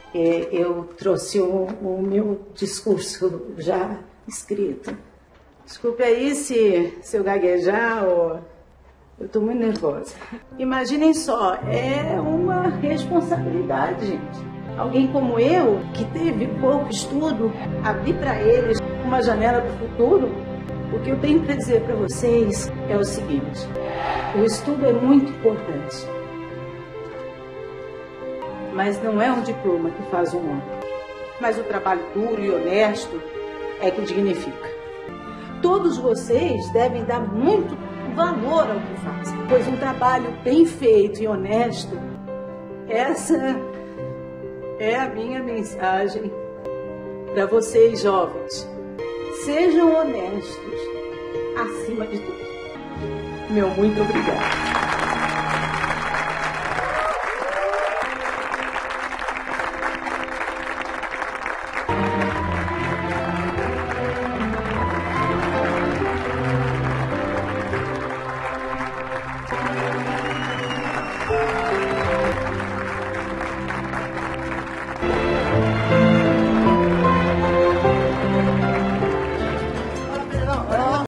Eu trouxe o meu discurso já escrito. Desculpe aí se eu gaguejar ou... Eu estou muito nervosa. Imaginem só, é uma responsabilidade, gente. Alguém como eu, que teve pouco estudo, abrir para eles uma janela do futuro. O que eu tenho para dizer para vocês é o seguinte: o estudo é muito importante, mas não é um diploma que faz um homem. Mas o trabalho duro e honesto é que dignifica. Todos vocês devem dar muito valor ao que fazem, pois um trabalho bem feito e honesto, essa é a minha mensagem para vocês, jovens. Sejam honestos, acima de tudo. Meu muito obrigado.